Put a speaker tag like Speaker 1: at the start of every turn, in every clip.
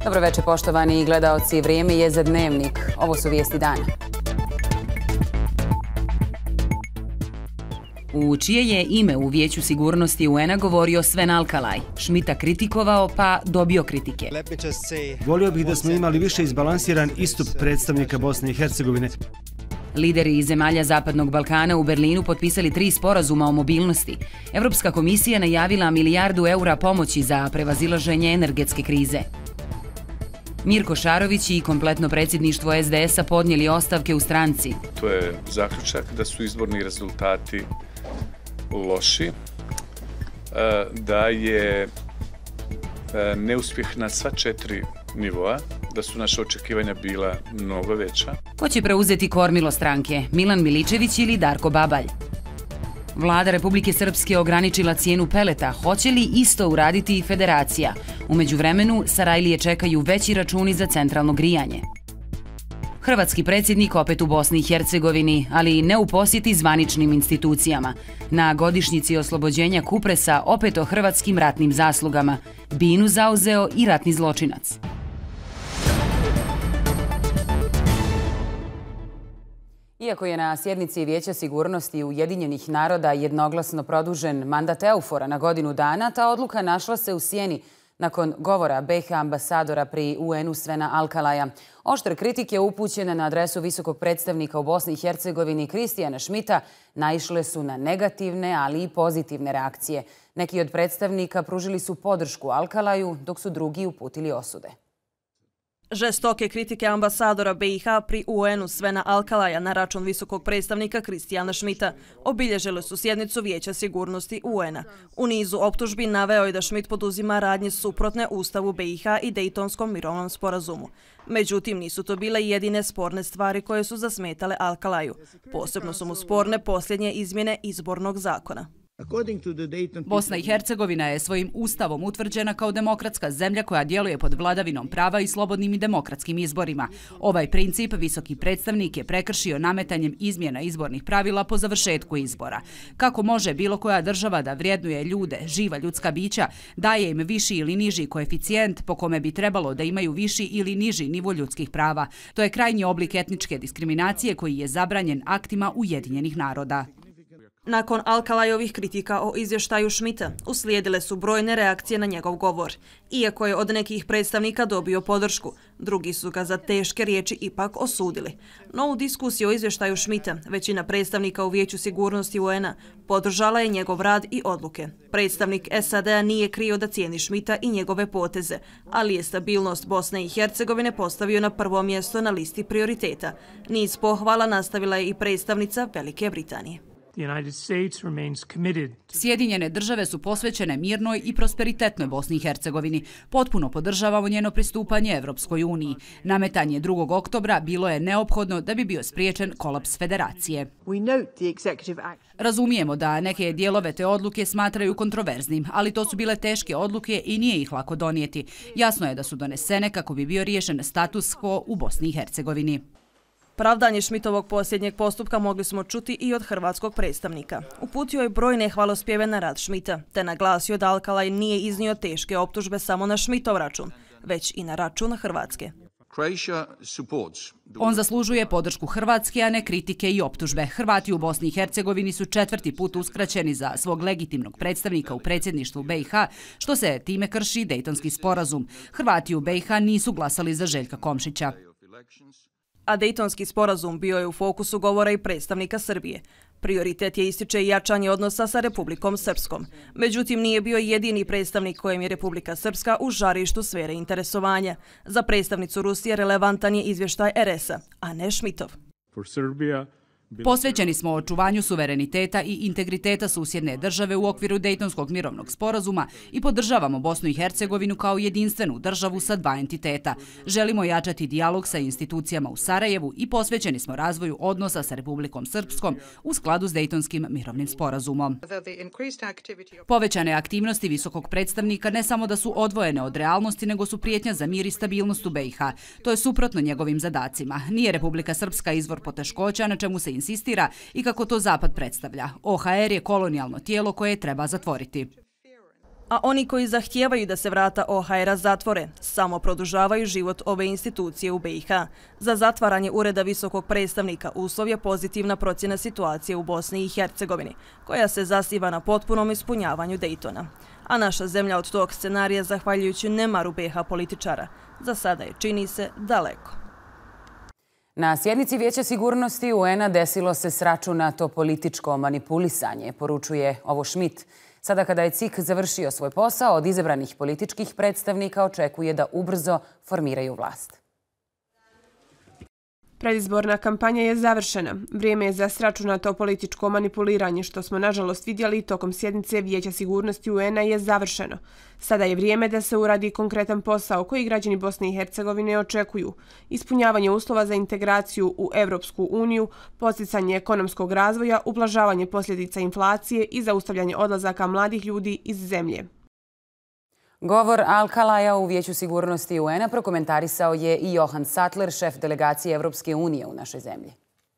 Speaker 1: Dobro večer, poštovani gledaoci. Vrijeme je za Dnevnik. Ovo su vijesti dana. U čije je ime u Vijeću sigurnosti UN-a govorio Sven Alkalaj, Schmidta kritikovao pa dobio kritike.
Speaker 2: Volio bih da smo imali više izbalansiran istup predstavnika Bosne i Hercegovine.
Speaker 1: Lideri iz zemalja Zapadnog Balkana u Berlinu potpisali 3 sporazuma o mobilnosti. Europska komisija najavila €1 milijardu pomoći za prevazilaženje energetske krize. Mirko Šarović i kompletno predsjedništvo SDS-a podnijeli ostavke u stranci.
Speaker 3: To je zaključak da su izborni rezultati loši, da je neuspjeh na sva 4 nivoa, da su naše očekivanja bila mnogo veća.
Speaker 1: Ko će preuzeti kormilo stranke, Milan Miličević ili Darko Babalj? Vlada Republike Srpske ograničila cijenu peleta, hoće li isto uraditi i Federacija? U međuvremenu Sarajlije čekaju veći računi za centralno grijanje. Hrvatski predsjednik opet u Bosni i Hercegovini, ali ne u posjeti zvaničnim institucijama. Na godišnjici oslobođenja Kupresa opet o hrvatskim ratnim zaslugama. Binu zauzeo i ratni zločinac. Iako je na sjednici Vijeća sigurnosti Ujedinjenih naroda jednoglasno produžen mandat Eufora na godinu dana, ta odluka našla se u sjeni nakon govora BiH ambasadora pri UN-u Svena Alkalaja. Oštre kritike upućene na adresu visokog predstavnika u Bosni i Hercegovini Kristijana Schmidta naišle su na negativne, ali i pozitivne reakcije. Neki od predstavnika pružili su podršku Alkalaju, dok su drugi uputili osude.
Speaker 4: Žestoke kritike ambasadora BiH pri UN-u Svena Alkalaja na račun visokog predstavnika Kristijana Schmidta obilježile su sjednicu Vijeća sigurnosti UN-a. U nizu optužbi naveo je da Schmidt poduzima radnje suprotne Ustavu BiH i Dejtonskom mirovnom sporazumu. Međutim, nisu to bile jedine sporne stvari koje su zasmetale Alkalaju. Posebno su mu sporne posljednje izmjene izbornog zakona.
Speaker 5: Bosna i Hercegovina je svojim ustavom utvrđena kao demokratska zemlja koja djeluje pod vladavinom prava i slobodnim i demokratskim izborima. Ovaj princip visoki predstavnik je prekršio nametanjem izmjena izbornih pravila po završetku izbora. Kako može bilo koja država da vrijednuje ljude, živa ljudska bića, daje im viši ili niži koeficijent po kome bi trebalo da imaju viši ili niži nivo ljudskih prava? To je krajnji oblik etničke diskriminacije koji je zabranjen aktima Ujedinjenih naroda.
Speaker 4: Nakon Alkalajovih kritika o izvještaju Schmidta uslijedile su brojne reakcije na njegov govor. Iako je od nekih predstavnika dobio podršku, drugi su ga za teške riječi ipak osudili. No u diskusiji o izvještaju Schmidta većina predstavnika u Vijeću sigurnosti UN-a podržala je njegov rad i odluke. Predstavnik SAD-a nije krio da cijeni Schmidta i njegove poteze, ali je stabilnost Bosne i Hercegovine postavio na prvo mjesto na listi prioriteta. Niz pohvala nastavila je i predstavnica Velike Britanije.
Speaker 5: Sjedinjene države su posvećene mirnoj i prosperitetnoj Bosni i Hercegovini. Potpuno podržavamo njeno pristupanje Evropskoj uniji. Nametanje 2. oktobra bilo je neophodno da bi bio spriječen kolaps federacije. Razumijemo da neke dijelove te odluke smatraju kontroverznim, ali to su bile teške odluke i nije ih lako donijeti. Jasno je da su donesene kako bi bio riješen status quo u Bosni i Hercegovini.
Speaker 4: Pravdanje Schmidtovog posljednjeg postupka mogli smo čuti i od hrvatskog predstavnika. Uputio je brojne hvalospjeve na rad Schmidta, te naglasio da Alkalaj nije iznio teške optužbe samo na Schmidtov račun, već i na račun Hrvatske.
Speaker 5: On zaslužuje podršku Hrvatske, a ne kritike i optužbe. Hrvati u Bosni i Hercegovini su 4. put uskraćeni za svog legitimnog predstavnika u predsjedništvu BiH, što se time krši Dejtonski sporazum. Hrvati u BiH nisu glasali za Željka Komšića.
Speaker 4: A Dejtonski sporazum bio je u fokusu govora i predstavnika Srbije. Prioritet je, ističe, i jačanje odnosa sa Republikom Srpskom. Međutim, nije bio jedini predstavnik kojem je Republika Srpska u žarištu sfere interesovanja. Za predstavnicu Rusije relevantan je izvještaj RS-a, a ne Schmidtov.
Speaker 5: Posvećeni smo očuvanju suvereniteta i integriteta susjedne države u okviru Dejtonskog mirovnog sporazuma i podržavamo Bosnu i Hercegovinu kao jedinstvenu državu sa 2 entiteta. Želimo jačati dijalog sa institucijama u Sarajevu i posvećeni smo razvoju odnosa sa Republikom Srpskom u skladu s Dejtonskim mirovnim sporazumom. Povećane aktivnosti visokog predstavnika ne samo da su odvojene od realnosti, nego su prijetnja za mir i stabilnost u BiH. To je suprotno njegovim zadacima. Nije Republika Srpska izvor poteškoća, na čemu se insistira i kako to Zapad predstavlja. OHR je kolonijalno tijelo koje treba zatvoriti.
Speaker 4: A oni koji zahtijevaju da se vrata OHR-a zatvore, samo produžavaju život ove institucije u BiH. Za zatvaranje ureda visokog predstavnika uslov je pozitivna procjena situacije u Bosni i Hercegovini, koja se zasniva na potpunom ispunjavanju Dejtona. A naša zemlja od tog scenarija, zahvaljujući nemaru BiH političara, za sada je, čini se, daleko.
Speaker 1: Na sjednici Vijeća sigurnosti UN-a desilo se sračunato političko manipulisanje, poručuje Ovo Schmidt. Sada kada je CIK završio svoj posao, od izabranih političkih predstavnika očekuje da ubrzo formiraju vlast.
Speaker 6: Predizborna kampanja je završena. Vrijeme je za sračunato političko manipuliranje, što smo nažalost vidjeli tokom sjednice Vijeća sigurnosti UN-a je završeno. Sada je vrijeme da se uradi konkretan posao koji građani Bosne i Hercegovine očekuju. Ispunjavanje uslova za integraciju u Evropsku uniju, podsticanje ekonomskog razvoja, ublažavanje posljedica inflacije i zaustavljanje odlazaka mladih ljudi iz zemlje.
Speaker 1: Govor Al-Kalaja u Vijeću sigurnosti UN-a prokomentarisao je i Johan Sattler, šef delegacije Evropske unije u našoj zemlji.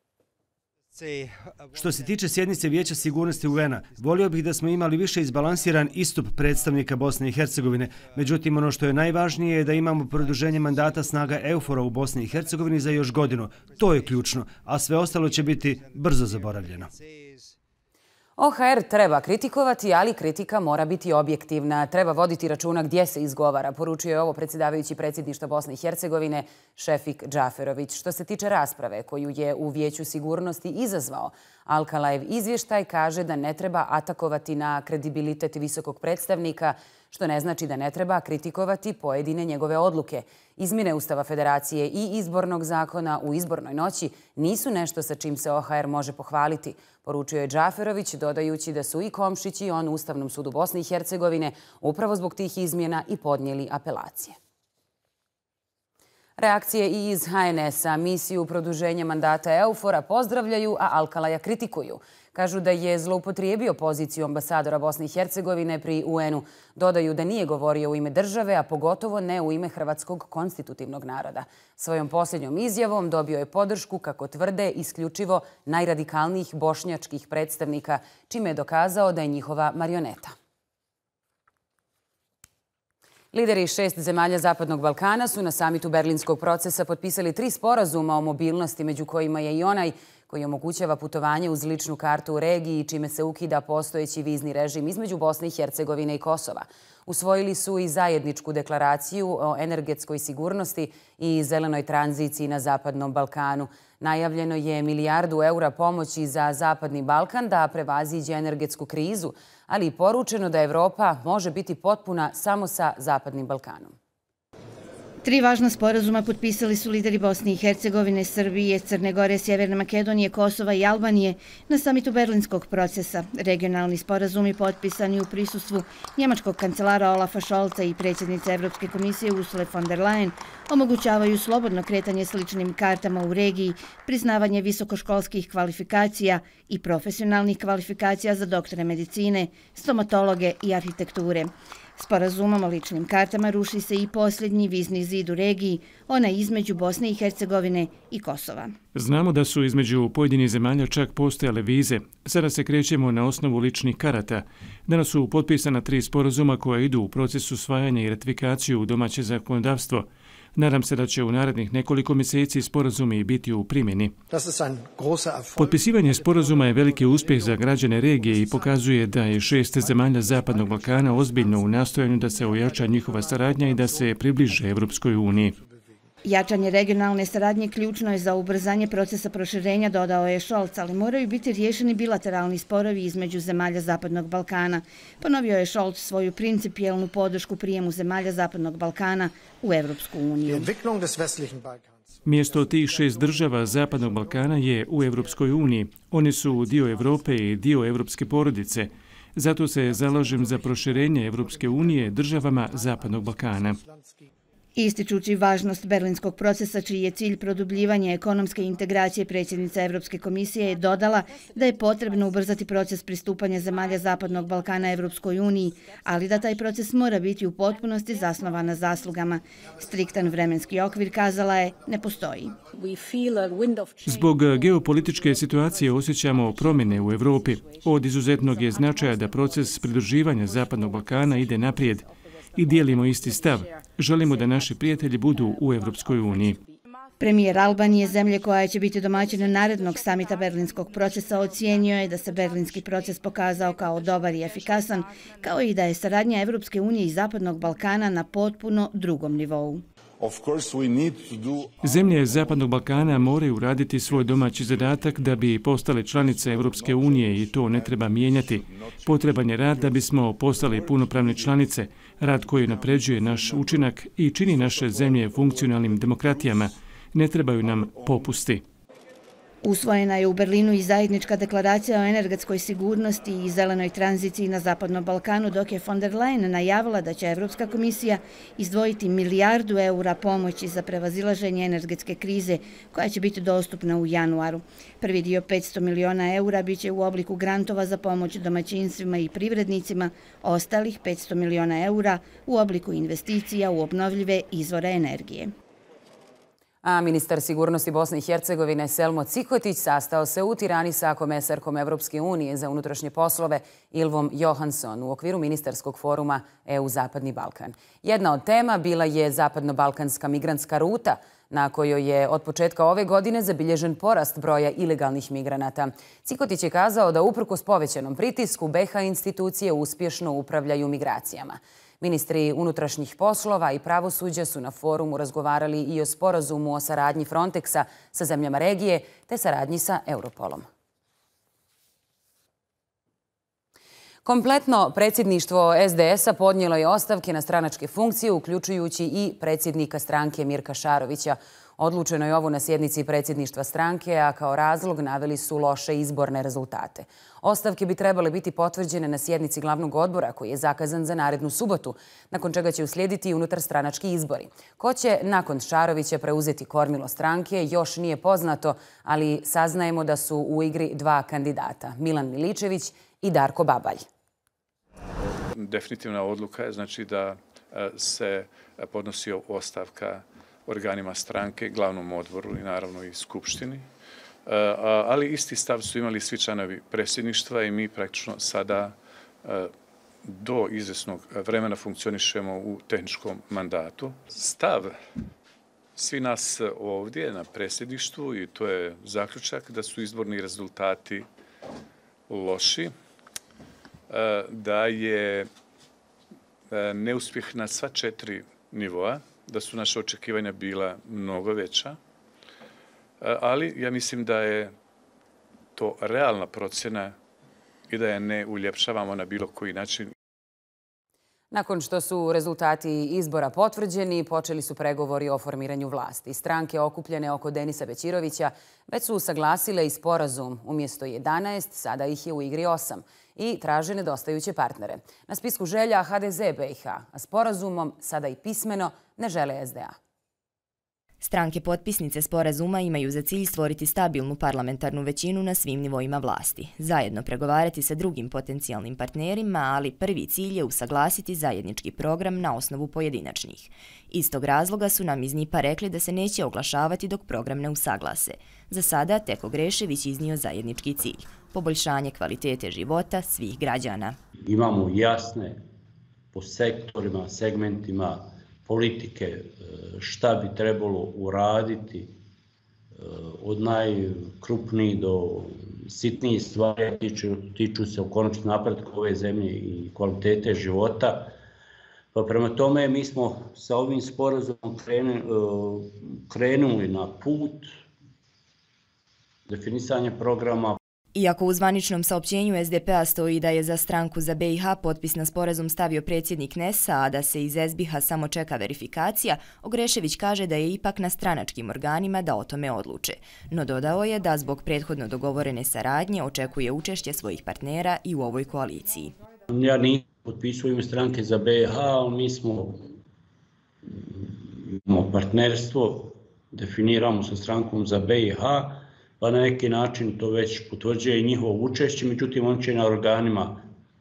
Speaker 2: Što se tiče sjednice Vijeća sigurnosti UN-a, volio bih da smo imali više izbalansiran istup predstavnika Bosne i Hercegovine. Međutim, ono što je najvažnije je da imamo produženje mandata snaga EUFOR-a u Bosni i Hercegovini za još godinu. To je ključno, a sve ostalo će biti brzo zaboravljeno.
Speaker 1: OHR treba kritikovati, ali kritika mora biti objektivna. Treba voditi računa gdje se izgovara, poručio je ovo predsjedavajući predsjedništva Bosne i Hercegovine Šefik Džaferović. Što se tiče rasprave koju je u Vijeću sigurnosti izazvao, Al-Kalajev izvještaj kaže da ne treba atakovati na kredibilitet visokog predstavnika, što ne znači da ne treba kritikovati pojedine njegove odluke. Izmjene Ustava Federacije i izbornog zakona u izbornoj noći nisu nešto sa čim se OHR može pohvaliti, poručio je Džaferović, dodajući da su i Komšić i on Ustavnom sudu Bosne i Hercegovine upravo zbog tih izmjena i podnijeli apelacije. Reakcije i iz HNS-a misiju produženja mandata EUFOR-a pozdravljaju, a Al-Kalaja kritikuju. Kažu da je zloupotrijebio poziciju ambasadora Bosne i Hercegovine pri UN-u. Dodaju da nije govorio u ime države, a pogotovo ne u ime hrvatskog konstitutivnog naroda. Svojom posljednjom izjavom dobio je podršku, kako tvrde, isključivo najradikalnijih bošnjačkih predstavnika, čime je dokazao da je njihova marioneta. Lideri 6 zemalja Zapadnog Balkana su na samitu Berlinskog procesa potpisali 3 sporazuma o mobilnosti, među kojima je i onaj koji omogućava putovanje uz ličnu kartu u regiji, čime se ukida postojeći vizni režim između Bosne i Hercegovine i Kosova. Usvojili su i zajedničku deklaraciju o energetskoj sigurnosti i zelenoj tranziciji na Zapadnom Balkanu. Najavljeno je €1 milijardu pomoći za Zapadni Balkan da prevaziđe energetsku krizu, ali i poručeno da Evropa može biti potpuna samo sa Zapadnim Balkanom.
Speaker 7: 3 važna sporazuma potpisali su lideri Bosne i Hercegovine, Srbije, Crne Gore, Sjeverne Makedonije, Kosova i Albanije na samitu Berlinskog procesa. Regionalni sporazumi potpisani u prisustvu njemačkog kancelara Olafa Scholza i predsjednice Evropske komisije Ursule von der Leyen omogućavaju slobodno kretanje s ličnim kartama u regiji, priznavanje visokoškolskih kvalifikacija i profesionalnih kvalifikacija za doktore medicine, stomatologe i arhitekture. Sporazumom o ličnim kartama ruši se i posljednji vizni zid u regiji, ona između Bosne i Hercegovine i Kosova.
Speaker 8: Znamo da su između pojedinih zemalja čak postojale vize. Sada se krećemo na osnovu ličnih karata. Danas su potpisana 3 sporazuma koja idu u procesu usvajanja i ratifikaciju u domaće zakonodavstvo. Nadam se da će u narednih nekoliko mjeseci sporazumi biti u primjeni. Potpisivanje sporazuma je veliki uspjeh za građane regije i pokazuje da je 6 zemalja Zapadnog Balkana ozbiljno u nastojanju da se ojača njihova saradnja i da se približe Evropskoj uniji.
Speaker 7: Jačanje regionalne saradnje ključno je za ubrzanje procesa proširenja, dodao je Scholz, ali moraju biti riješeni bilateralni sporovi između zemalja Zapadnog Balkana. Ponovio je Scholz svoju principijelnu podršku prijemu zemalja Zapadnog Balkana u Evropsku uniju.
Speaker 8: Mjesto tih 6 država Zapadnog Balkana je u Evropskoj uniji. Oni su dio Evrope i dio evropske porodice. Zato se zalažem za proširenje Evropske unije državama Zapadnog Balkana.
Speaker 7: Ističući važnost berlinskog procesa, čiji je cilj produbljivanje ekonomske integracije, predsjednica Evropske komisije je dodala da je potrebno ubrzati proces pristupanja zemalja Zapadnog Balkana Evropskoj uniji, ali da taj proces mora biti u potpunosti zasnovan na zaslugama. Striktan vremenski okvir, kazala je, ne postoji.
Speaker 8: Zbog geopolitičke situacije osjećamo promjene u Evropi. Od izuzetnog je značaja da proces pridruživanja Zapadnog Balkana ide naprijed i dijelimo isti stav. Želimo da naši prijatelji budu u Evropskoj uniji.
Speaker 7: Premijer Albanije, zemlje koja će biti domaćina narednog samita berlinskog procesa, ocijenio je da se berlinski proces pokazao kao dobar i efikasan, kao i da je saradnja Evropske unije i Zapadnog Balkana na potpuno drugom nivou.
Speaker 8: Zemlje Zapadnog Balkana moraju raditi svoj domaći zadatak da bi postale članice Evropske unije i to ne treba mijenjati. Potreban je rad da bismo postali punopravne članice, rad koji napređuje naš učinak i čini naše zemlje funkcionalnim demokratijama. Ne trebaju nam popusti.
Speaker 7: Usvojena je u Berlinu i zajednička deklaracija o energetskoj sigurnosti i zelenoj tranziciji na Zapadnom Balkanu, dok je von der Leyen najavila da će Evropska komisija izdvojiti milijardu eura pomoći za prevazilaženje energetske krize, koja će biti dostupna u januaru. Prvi dio 500 miliona eura biće u obliku grantova za pomoć domaćinstvima i privrednicima, ostalih 500 miliona eura u obliku investicija u obnovljive izvore energije.
Speaker 1: A ministar sigurnosti Bosne i Hercegovine Selmo Cikotić sastao se u Tirani sa komesarkom Evropske unije za unutrašnje poslove Ylvom Johansson u okviru ministarskog foruma EU Zapadni Balkan. Jedna od tema bila je zapadno-balkanska migrantska ruta, na kojoj je od početka ove godine zabilježen porast broja ilegalnih migranata. Cikotić je kazao da uprkos povećanom pritisku BiH institucije uspješno upravljaju migracijama. Ministri unutrašnjih poslova i pravosuđa su na forumu razgovarali i o sporazumu o saradnji Frontexa sa zemljama regije te saradnji sa Europolom. Kompletno predsjedništvo SDS-a podnijelo je ostavke na stranačke funkcije, uključujući i predsjednika stranke Mirka Šarovića. Odlučeno je ovo na sjednici predsjedništva stranke, a kao razlog naveli su loše izborne rezultate. Ostavke bi trebale biti potvrđene na sjednici glavnog odbora, koji je zakazan za narednu subotu, nakon čega će uslijediti i unutarstranački izbori. Ko će nakon Šarovića preuzeti kormilo stranke još nije poznato, ali saznajemo da su u igri dva kandidata, Milan Miličević i Darko Babalj.
Speaker 3: Definitivna odluka je znači da se podnosi ostavka organima stranke, glavnom odboru i naravno i skupštini. Ali isti stav su imali svi članovi predsjedništva i mi praktično sada do izvjesnog vremena funkcionišemo u tehničkom mandatu. Stav svi nas ovdje na predsjedništvu, i to je zaključak, da su izborni rezultati loši, da je neuspjeh na sva 4 nivoa, da su naše očekivanja bila mnogo veća, ali ja mislim da je to realna procjena i da je ne uljepšavamo na bilo koji način.
Speaker 1: Nakon što su rezultati izbora potvrđeni, počeli su pregovori o formiranju vlasti. Stranke okupljene oko Denisa Bećirovića već su usaglasile i sporazum. Umjesto 11, sada ih je u igri 8 i traže nedostajuće partnere. Na spisku želja HDZ BiH, a sporazumom sada i pismeno ne žele SDA.
Speaker 9: Stranke potpisnice sporazuma imaju za cilj stvoriti stabilnu parlamentarnu većinu na svim nivoima vlasti, zajedno pregovarati sa drugim potencijalnim partnerima, ali prvi cilj je usaglasiti zajednički program na osnovu pojedinačnih. Iz tog razloga su nam iz NIP-a rekli da se neće oglašavati dok program ne usaglase. Za sada Teko Grešević iznio zajednički cilj – poboljšanje kvalitete života svih građana.
Speaker 10: Imamo jasne po sektorima, segmentima politike šta bi trebalo uraditi od najkrupnijih do sitnijih stvari, tiču se u konačnom napretku ove zemlje i kvalitete života. Pa prema tome mi smo sa ovim sporazumom krenuli na put definisanja programa.
Speaker 9: Iako u zvaničnom saopćenju SDP-a stoji da je za stranku za BiH potpis na sporazum stavio predsjednik NES-a, a da se iz SBiH samo čeka verifikacija, Ogrešević kaže da je ipak na stranačkim organima da o tome odluče. No dodao je da zbog prethodno dogovorene saradnje očekuje učešće svojih partnera i u ovoj koaliciji.
Speaker 10: Ja nisam potpisao ime stranke za BiH, mi smo imamo partnerstvo, definiramo sa strankom za BiH, pa na neki način to već potvrđuje njihovo učešće, međutim on će na organima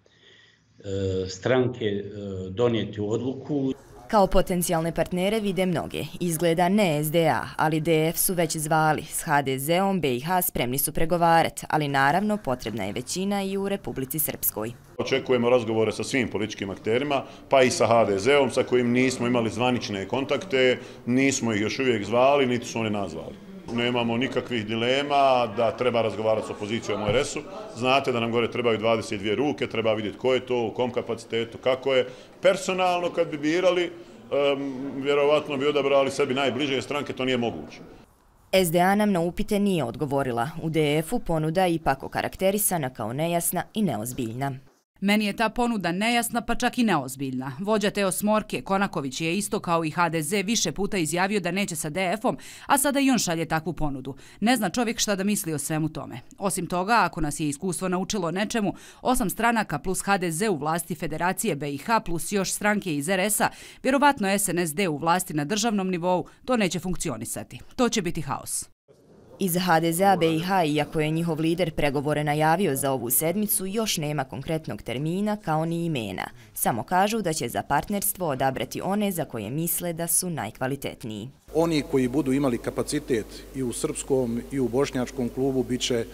Speaker 10: stranke donijeti odluku.
Speaker 9: Kao potencijalne partnere vide mnoge. Izgleda ne SDA, ali DF su već zvali. S HDZ-om BiH spremni su pregovarati, ali naravno potrebna je većina i u Republici Srpskoj.
Speaker 11: Očekujemo razgovore sa svim političkim akterima, pa i sa HDZ-om, sa kojim nismo imali zvanične kontakte, nismo ih još uvijek zvali, niti su oni nazvali. Nemamo nikakvih dilema da treba razgovarati s opozicijom u RS-u. Znate da nam gore trebaju 22 ruke, treba vidjeti ko je to, u kom kapacitetu, kako je. Personalno kad bi birali, vjerovatno bi odabrali sebi najbliže stranke, to nije moguće.
Speaker 9: SDA nam na upite nije odgovorila. U DF-u ponuda ipak okarakterisana kao nejasna i neozbiljna.
Speaker 5: Meni je ta ponuda nejasna, pa čak i neozbiljna. Vođa te osmorke, Konaković, je isto kao i HDZ više puta izjavio da neće sa DF-om, a sada i on šalje takvu ponudu. Ne zna čovjek šta da misli o svemu tome. Osim toga, ako nas je iskustvo naučilo nečemu, 8 stranaka plus HDZ u vlasti Federacije BiH plus još stranke iz RS-a, vjerovatno SNSD u vlasti na državnom nivou, to neće funkcionisati. To će biti haos.
Speaker 9: Iz HDZ-a BiH, iako je njihov lider pregovore najavio za ovu sedmicu, još nema konkretnog termina kao ni imena. Samo kažu da će za partnerstvo odabrati one za koje misle da su najkvalitetniji.
Speaker 12: Oni koji budu imali kapacitet i u srpskom i u bošnjačkom klubu bit će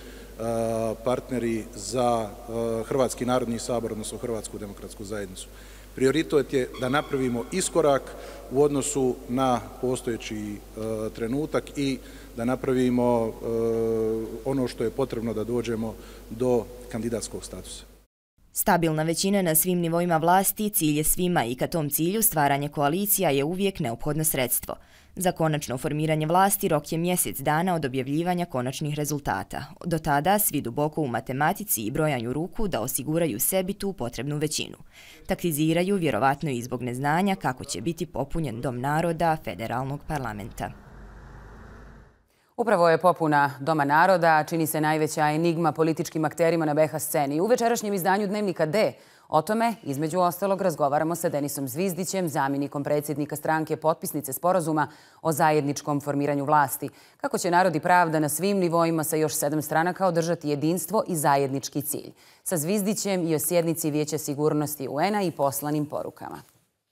Speaker 12: partneri za Hrvatski narodni sabor, odnosno Hrvatsku demokratsku zajednicu. Prioritet je da napravimo iskorak u odnosu na postojeći trenutak i da napravimo ono što je potrebno da dođemo do kandidatskog statusa.
Speaker 9: Stabilna većina na svim nivoima vlasti cilj je svima i ka tom cilju stvaranje koalicija je uvijek neophodno sredstvo. Za konačno formiranje vlasti rok je mjesec dana od objavljivanja konačnih rezultata. Do tada svi duboko u matematici i brojanju ruku da osiguraju sebi tu potrebnu većinu. Taktiziraju vjerovatno i zbog neznanja kako će biti popunjen Dom naroda federalnog parlamenta.
Speaker 1: Upravo je popuna Doma naroda, čini se najveća enigma političkim akterima na BiH sceni. U večerašnjem izdanju Dnevnika D o tome, između ostalog, razgovaramo sa Denisom Zvizdićem, zamjenikom predsjednika stranke potpisnice sporazuma o zajedničkom formiranju vlasti. Kako će Narod i pravda na svim nivoima sa još 7 stranaka održati jedinstvo i zajednički cilj. Sa Zvizdićem i o sjednici Vijeća sigurnosti UN-a i poslanim porukama.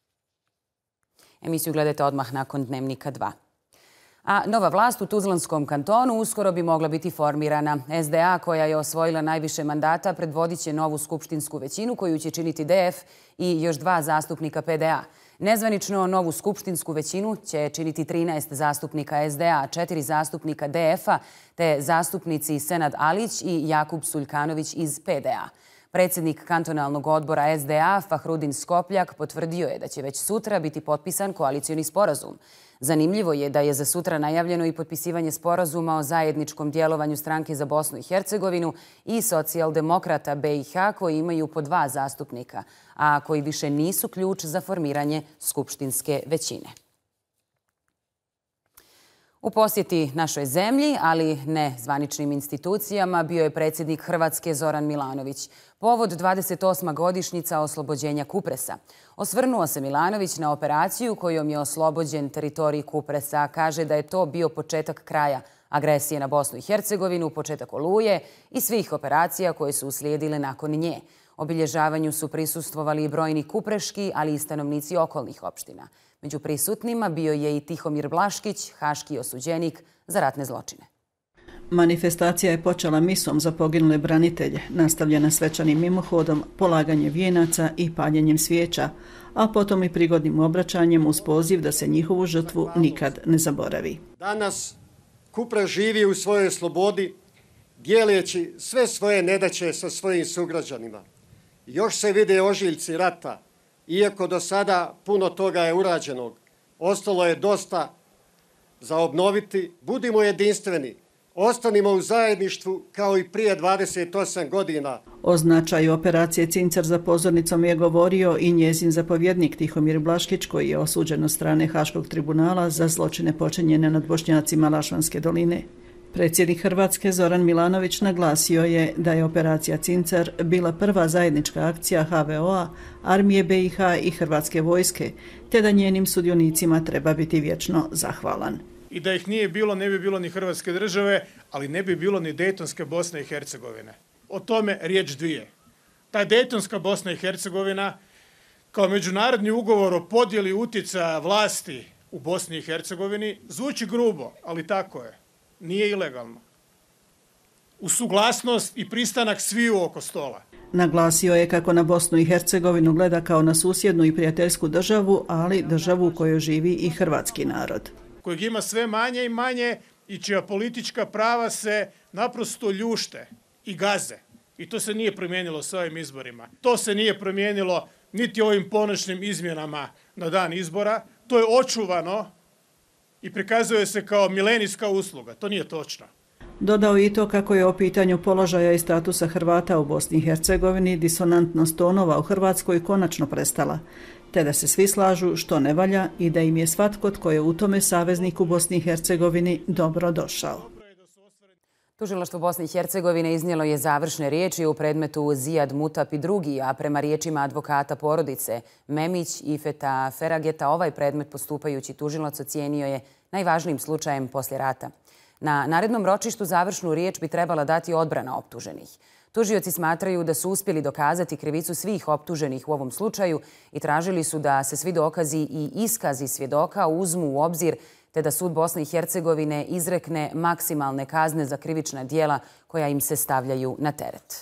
Speaker 1: Emisiju gledajte odmah nakon Dnevnika 2. A nova vlast u Tuzlanskom kantonu uskoro bi mogla biti formirana. SDA, koja je osvojila najviše mandata, predvodit će novu skupštinsku većinu koju će činiti DF i još 2 zastupnika PDA. Nezvanično novu skupštinsku većinu će činiti 13 zastupnika SDA, 4 zastupnika DF-a te zastupnici Senad Alić i Jakub Suljkanović iz PDA. Predsjednik kantonalnog odbora SDA, Fahrudin Skopljak, potvrdio je da će već sutra biti potpisan koalicioni sporazum. Zanimljivo je da je za sutra najavljeno i potpisivanje sporazuma o zajedničkom djelovanju stranke za Bosnu i Hercegovinu i socijaldemokrata BiH koji imaju po 2 zastupnika, a koji više nisu ključ za formiranje skupštinske većine. U posjeti našoj zemlji, ali ne zvaničnim institucijama, bio je predsjednik Hrvatske Zoran Milanović. Povod 28. godišnjica oslobođenja Kupresa. Osvrnuo se Milanović na operaciju kojom je oslobođen teritorij Kupresa. Kaže da je to bio početak kraja agresije na Bosnu i Hercegovinu, početak Oluje i svih operacija koje su uslijedile nakon nje. Obilježavanju su prisustvovali i brojni kupreški, ali i stanovnici okolnih opština. Među prisutnima bio je i Tihomir Blaškić, haški osuđenik za ratne zločine.
Speaker 13: Manifestacija je počela misom za poginule branitelje, nastavljena svečanim mimohodom, polaganje vijenaca i paljenjem svijeća, a potom i prigodnim obraćanjem uz poziv da se njihovu žrtvu nikad ne zaboravi.
Speaker 14: Danas Kupres živi u svojoj slobodi, dijeleći sve svoje nedaće sa svojim sugrađanima. Još se vide ožiljci rata, iako do sada puno toga je urađenog. Ostalo je dosta za obnoviti. Budimo jedinstveni. Ostanimo u zajedništvu kao i prije 28 godina.
Speaker 13: O značaju operacije Cincar za pozornicom je govorio i njezin zapovjednik Tihomir Blaškić, koji je osuđen od strane Haškog tribunala za zločine počinjene nad Bošnjacima Lašvanske doline. Predsjednik Hrvatske Zoran Milanović naglasio je da je operacija Cincar bila prva zajednička akcija HVO-a, armije BiH i Hrvatske vojske, te da njenim sudionicima treba biti vječno zahvalan.
Speaker 15: I da ih nije bilo, ne bi bilo ni Hrvatske države, ali ne bi bilo ni Dejtonske Bosne i Hercegovine. O tome riječ dvije. Ta Dejtonska Bosna i Hercegovina kao međunarodni ugovor o podjeli utjecaja vlasti u Bosni i Hercegovini zvuči grubo, ali tako je. Nije ilegalno. Uz suglasnost i pristanak sviju oko stola.
Speaker 13: Naglasio je kako na Bosnu i Hercegovinu gleda kao na susjednu i prijateljsku državu, ali državu u kojoj živi i hrvatski narod.
Speaker 15: Kojeg ima sve manje i manje i čija politička prava se naprosto ljušte i gaze. I to se nije promijenilo s ovim izborima. To se nije promijenilo niti ovim ponoćnim izmjenama na dan izbora. To je očuvano i prikazuje se kao milenijska usluga. To nije točno.
Speaker 13: Dodao i to kako je o pitanju položaja i statusa Hrvata u Bosni i Hercegovini disonantnost tonova u Hrvatskoj konačno prestala, te da se svi slažu što ne valja i da im je svatko tko je u tome saveznik u Bosni i Hercegovini dobro došao.
Speaker 1: Tužilaštvo Bosne i Hercegovine iznijelo je završne riječi u predmetu Zijad Mutap i drugi, a prema riječima advokata porodice Memić i Feta Ferageta ovaj predmet postupajući tužilac ocijenio je najvažnijim slučajem poslije rata. Na narednom ročištu završnu riječ bi trebala dati odbrana optuženih. Tužioci smatraju da su uspjeli dokazati krivicu svih optuženih u ovom slučaju i tražili su da se svi dokazi i iskazi svjedoka uzmu u obzir te da sud Bosne i Hercegovine izrekne maksimalne kazne za krivična djela koja im se stavljaju na teret.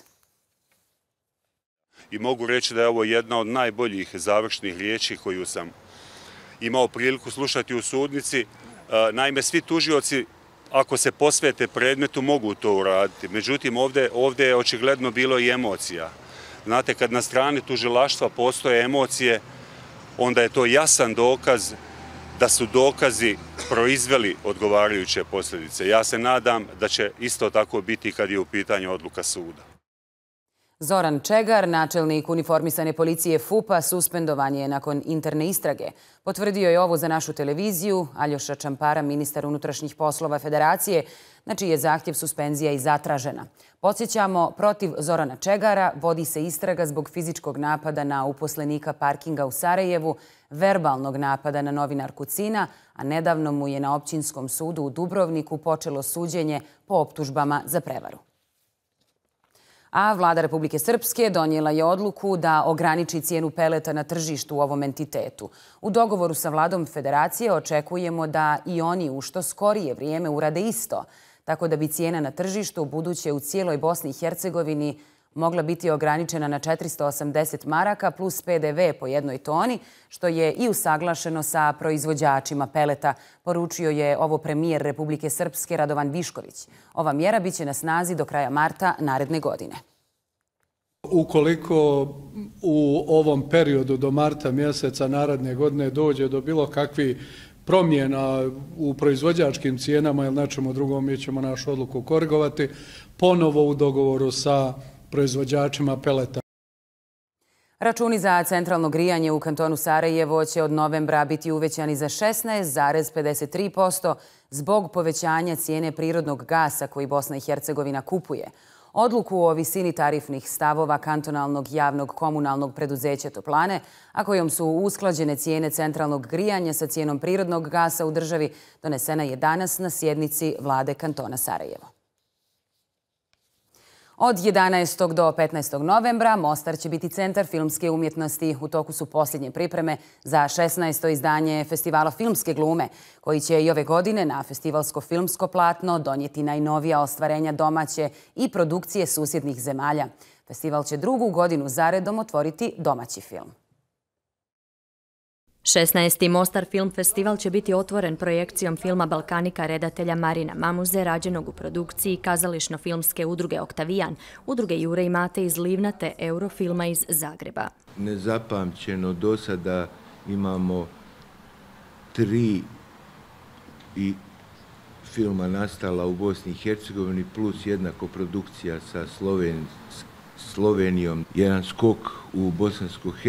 Speaker 16: I mogu reći da je ovo jedna od najboljih završnih riječi koju sam imao priliku slušati u sudnici. Naime, svi tužioci, ako se posvete predmetu, mogu to uraditi. Međutim, ovdje je očigledno bilo i emocija. Znate, kad na strani tužilaštva postoje emocije, onda je to jasan dokaz da su dokazi proizveli odgovarajuće posljedice. Ja se nadam da će isto tako biti kad je u pitanju odluka suda.
Speaker 1: Zoran Čegar, načelnik uniformisane policije FUP-a, suspendovan je nakon interne istrage. Potvrdio je ovo za našu televiziju Aljoša Čampara, ministar unutrašnjih poslova Federacije, na čiji je zahtjev suspenzija i zatražena. Podsjećamo, protiv Zorana Čegara vodi se istraga zbog fizičkog napada na uposlenika parkinga u Sarajevu, verbalnog napada na novinarku Cina, a nedavno mu je na općinskom sudu u Dubrovniku počelo suđenje po optužbama za prevaru. A vlada Republike Srpske donijela je odluku da ograniči cijenu peleta na tržištu u ovom entitetu. U dogovoru sa vladom Federacije očekujemo da i oni u što skorije vrijeme urade isto, tako da bi cijena na tržištu u buduće u cijeloj Bosni i Hercegovini mogla biti ograničena na 480 maraka plus PDV po jednoj toni, što je i usaglašeno sa proizvođačima peleta, poručio je ovo premijer Republike Srpske Radovan Višković. Ova mjera biće na snazi do kraja marta naredne godine.
Speaker 17: Ukoliko u ovom periodu do marta mjeseca naredne godine dođe do bilo kakvih promjena u proizvođačkim cijenama ili nečemu drugom, mi ćemo našu odluku korigovati ponovo u dogovoru sa proizvođačima peleta.
Speaker 1: Računi za centralno grijanje u kantonu Sarajevo će od novembra biti uvećani za 16,53% zbog povećanja cijene prirodnog gasa koji Bosna i Hercegovina kupuje. Odluku o visini tarifnih stavova kantonalnog javnog komunalnog preduzeća Toplane, a kojom su usklađene cijene centralnog grijanja sa cijenom prirodnog gasa u državi, donesena je danas na sjednici vlade kantona Sarajevo. Od 11. do 15. novembra Mostar će biti centar filmske umjetnosti. U toku su posljednje pripreme za 16. izdanje Festivala filmske glume, koji će i ove godine na festivalsko filmsko platno donijeti najnovija ostvarenja domaće i produkcije susjednih zemalja. Festival će drugu godinu zaredom otvoriti domaći film.
Speaker 18: 16. Mostar Film Festival će biti otvoren projekcijom filma Balkanika redatelja Marina Mamuze, rađenog u produkciji kazališno-filmske udruge Oktavijan, udruge Jure i Mate iz Livna te Eurofilma iz Zagreba.
Speaker 19: Nezapamćeno do sada imamo 3 filma nastala u Bosni i Hercegovini plus jedna koprodukcija sa Slovenijom. Jedan skok u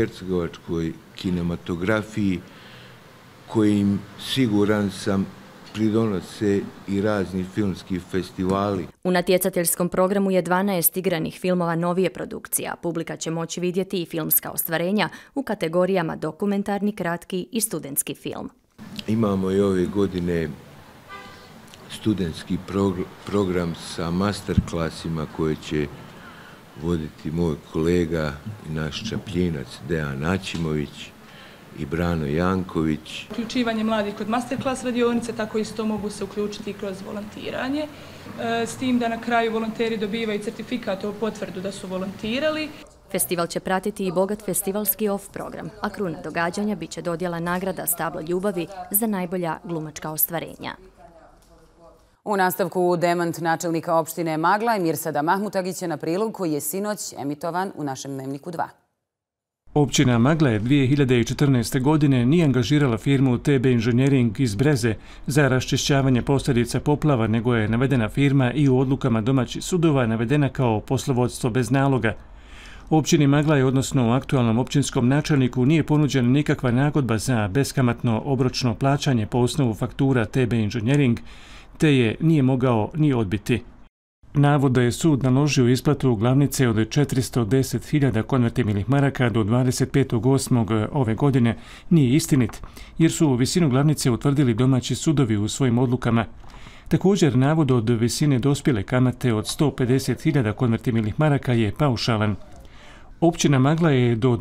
Speaker 19: bosansko-hercegovačkoj kinematografiji kojim, siguran sam, pridonose i razni filmski festivali.
Speaker 18: U natjecateljskom programu je 12 igranih filmova novije produkcija. Publika će moći vidjeti i filmska ostvarenja u kategorijama dokumentarni, kratki i studentski film.
Speaker 19: Imamo i ove godine studentski program sa masterklasima koje će voditi moj kolega i naš čapljinac Dejan Ačimović i Brano Janković.
Speaker 20: Uključivanje mladih kod masterclass radionice, tako isto mogu se uključiti kroz volontiranje, s tim da na kraju volonteri dobivaju certifikat o potvrdu da su volontirali.
Speaker 18: Festival će pratiti i bogat festivalski off program, a kruna događanja bit će dodjela nagrada Stablo ljubavi za najbolja glumačka ostvarenja.
Speaker 1: U nastavku demant načelnika opštine Magla Mirsada Mahmutagića na prilog koji je sinoć emitovan u našem Dnevniku 2.
Speaker 8: Općina Magla je 2014. godine nije angažirala firmu TB Inženjering iz Breze za raščišćavanje posljedica poplava, nego je navedena firma i u odlukama domaćih sudova navedena kao poslovodstvo bez naloga. Općini Magla je, odnosno aktualnom općinskom načelniku, nije ponuđena nikakva nagodba za beskamatno obročno plaćanje po osnovu faktura TB Inženjering, te je nije mogao ni odbiti. Navod da je sud naložio isplatu glavnice od 410.000 konvertibilnih maraka do 25.8. ove godine nije istinit, jer su visinu glavnice utvrdili domaći sudovi u svojim odlukama. Također, navod od visine dospjele kamate od 150.000 konvertibilnih maraka je paušalan. Općina Magla je do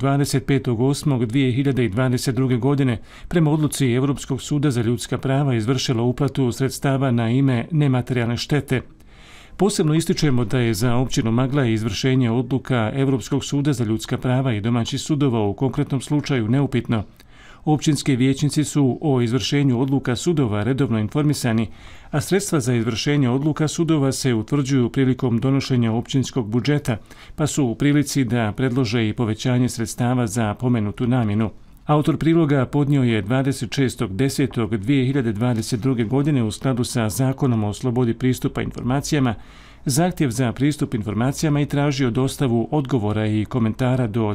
Speaker 8: 25.8.2022. godine prema odluci Europskog suda za ljudska prava izvršila uplatu sredstava na ime nematerijalne štete. Posebno ističemo da je za općinu Magla izvršenje odluka Europskog suda za ljudska prava i domaćih sudova u konkretnom slučaju neupitno. Općinski vijećnici su o izvršenju odluka sudova redovno informisani, a sredstva za izvršenje odluka sudova se utvrđuju prilikom donošenja općinskog budžeta, pa su u prilici da predlože i povećanje sredstava za pomenutu namjenu. Autor priloga podnio je 26.10.2022. godine u skladu sa Zakonom o slobodi pristupa informacijama zahtjev za pristup informacijama i tražio dostavu odgovora i komentara do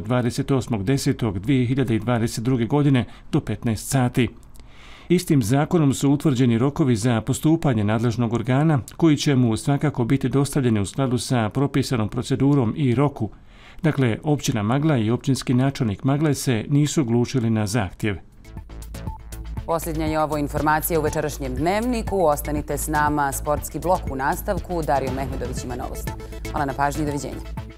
Speaker 8: 28.10.2022. godine do 15 sati. Istim zakonom su utvrđeni rokovi za postupanje nadležnog organa koji će mu svakako biti dostavljeni u skladu sa propisanom procedurom i roku. Dakle, općina Magla i općinski načelnik Magle se nisu oglušili na zahtjev.
Speaker 1: Posljednja je ovo informacija u večerašnjem Dnevniku. Ostanite s nama, sportski blok u nastavku. Dario Mehmedović ima novosti. Hvala na pažnji i doviđenja.